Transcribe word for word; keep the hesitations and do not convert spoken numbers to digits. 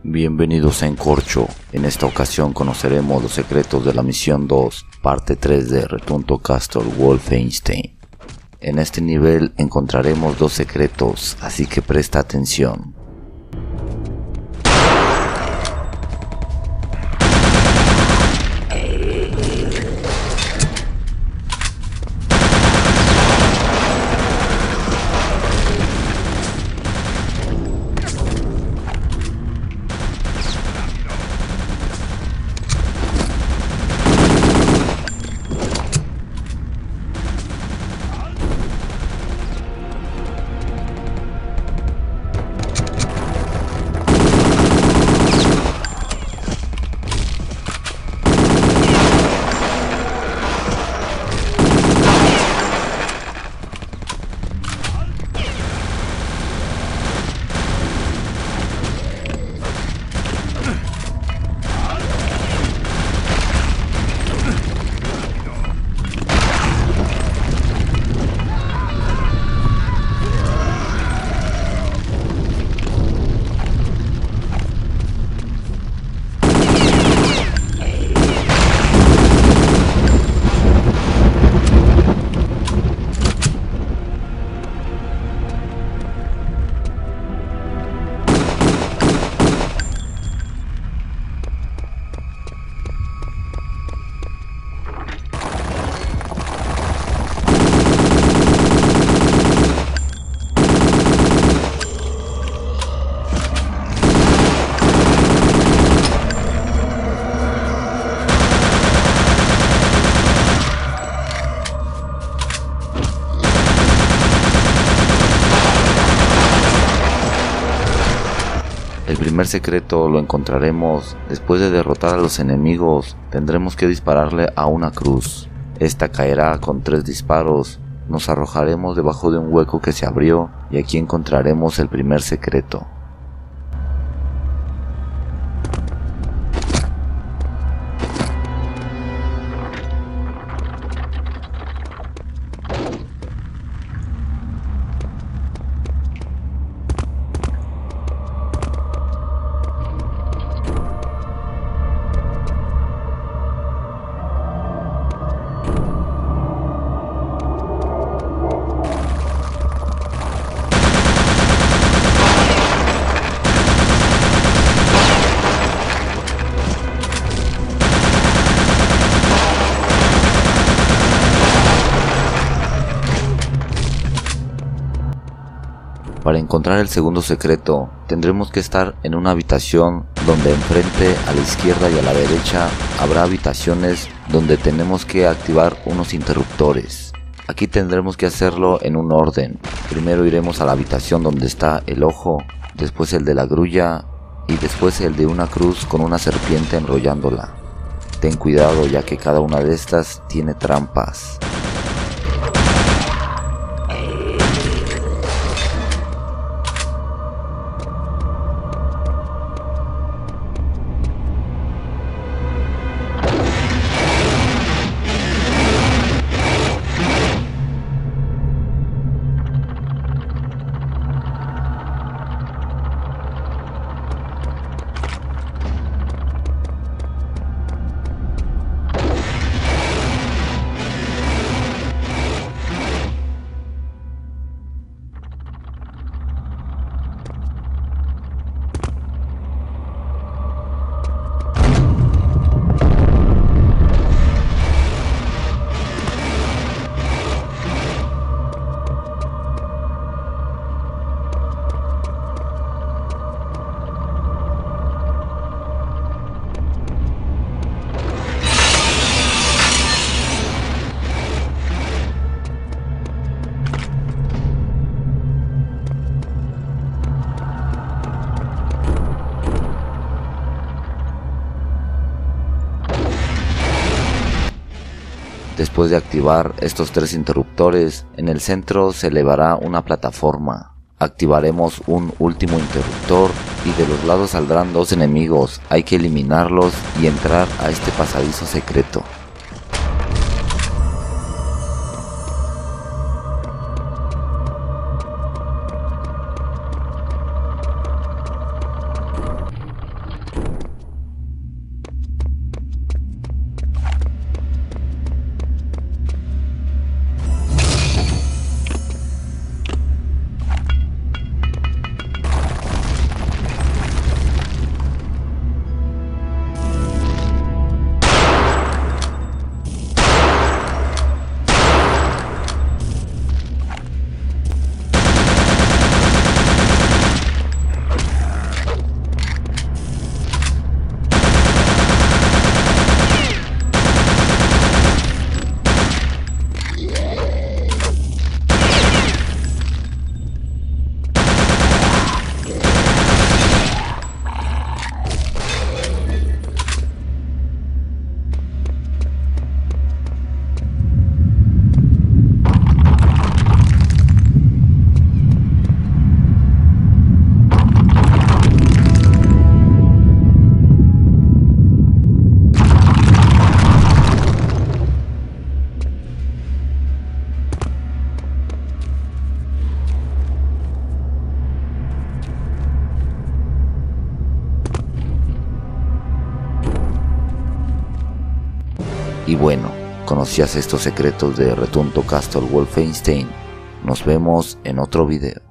Bienvenidos a Encorcho. En esta ocasión conoceremos los secretos de la misión dos, parte tres de Return to Castle Wolfenstein. En este nivel encontraremos dos secretos, así que presta atención. El primer secreto lo encontraremos después de derrotar a los enemigos. Tendremos que dispararle a una cruz. Esta caerá con tres disparos. Nos arrojaremos debajo de un hueco que se abrió y aquí encontraremos el primer secreto. Para encontrar el segundo secreto, tendremos que estar en una habitación donde enfrente, a la izquierda y a la derecha, habrá habitaciones donde tenemos que activar unos interruptores. Aquí tendremos que hacerlo en un orden. Primero iremos a la habitación donde está el ojo, después el de la grulla y después el de una cruz con una serpiente enrollándola. Ten cuidado ya que cada una de estas tiene trampas. Después de activar estos tres interruptores, en el centro se elevará una plataforma. Activaremos un último interruptor y de los lados saldrán dos enemigos. Hay que eliminarlos y entrar a este pasadizo secreto. Y bueno, ¿conocías estos secretos de Return to Castle Wolfenstein? Nos vemos en otro video.